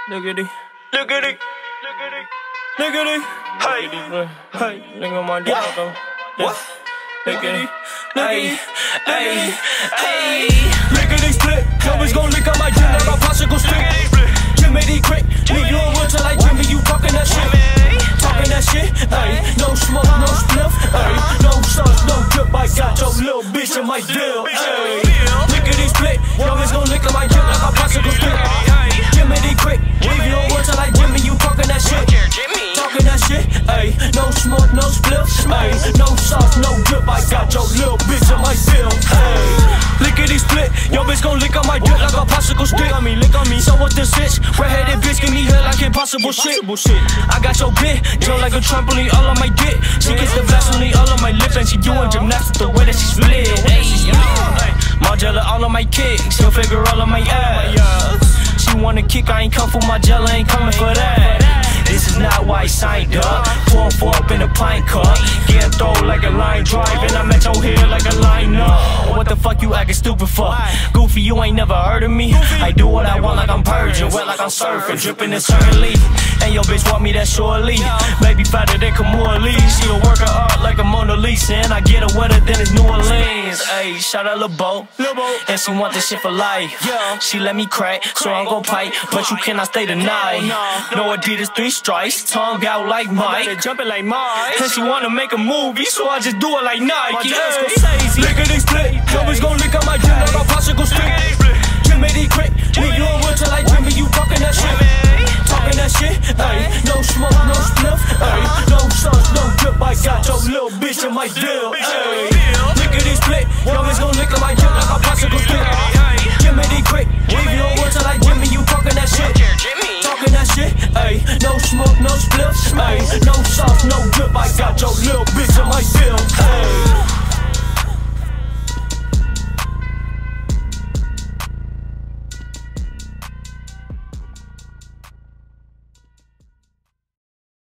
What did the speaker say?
Look at it, look at it, look at it, look at it. Hey, hey, look at my dog though. What? Look at it, look at it, hey, hey. Look at this split. Always gon' lick on my gym like a popsicle stick. Jimmy D quick, leave you on till like Jimmy. You talking that shit, talking that shit. Hey, no smoke, no spliff. Hey, no sauce, no drip. I got your little bitch in my deal. Hey, look at this split. Always gon' lick on my gym like a popsicle stick. Jimmy D quick, leave you on till like Jimmy. You talking that shit, talking that shit. Hey, no smoke, no spliff. Hey, no sauce, no drip. I got your little bitch in my deal. Hey, lick at this split. Yo bitch gon' lick on my dick like a popsicle stick. Lick on me. So what this is? Redheaded bitch give me head like impossible shit. I got your bitch, jump like a trampoline all on my dick. She gets the Vaseline all on my lip and she doing gymnastics the way that she split. Margiela all on my kicks, she'll figure all on my ass. She wanna kick, I ain't come for Margiela, ain't coming for that. This is not why I signed up. Pouring four up in a pint cup, getting thrown like a line drive, and I'm at your head like a line up. What the fuck you acting stupid for? Goofy, you ain't never heard of me. I do what I want like I'm purging, wet like I'm surfing, dripping internally. And your bitch want me that surely. Baby fatter than Kamua Lee. She a worker art like a Mona Lisa, and I get her wetter than it's New Orleans. Ayy, shout out Lil Bo, and she want this shit for life. She let me crack, so I'm gon' pipe, but you cannot stay the night. No Adidas 3 stripes, tongue out like Mike, jumping like Mike. And she wanna make a movie, so I just do it like Nike. Lick at this split, always gon' lick on my gym like a popsicle stick. Jimmy D quick, leave you on wood till like Jimmy. You talking that shit, talking that shit. Ay, no smoke, no spliff. Ay, no sauce, no drip. I got your little bitch in my deal. Ay, lick at this split, always gon' lick on my gym like a popsicle stick. Jimmy D quick, leave you on wood till like Jimmy. You talking that shit, talking that shit. Ay, no smoke, no spliff. Ay, no sauce, no drip. I got your little bitch in my deal.